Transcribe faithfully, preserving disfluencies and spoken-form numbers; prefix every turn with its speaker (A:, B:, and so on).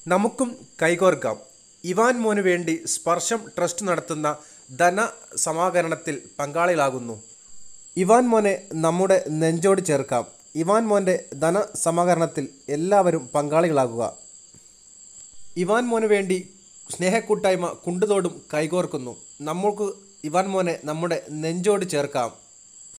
A: നമുക്കും കൈകോർക്കാം. ഇവാൻ മോനു വേണ്ടി സ്പർശം ട്രസ്റ്റ് നടത്തുന്ന ധനസമാഹരണത്തിൽ പങ്കാളികളാകുന്നു. ഇവാൻ മോനെ നമ്മുടെ നെഞ്ചോട് ചേർക്കാം. ഇവാൻ മോൻ്റെ ധനസമാഹരണത്തിൽ എല്ലാവരും പങ്കാളികളാകുക. ഇവാൻ മോനു വേണ്ടി സ്നേഹക്കൂട്ടായ്മ കുണ്ടുതോടും കൈകോർക്കുന്നു. നമുക്ക് ഇവാൻ മോനെ നമ്മുടെ നെഞ്ചോട് ചേർക്കാം.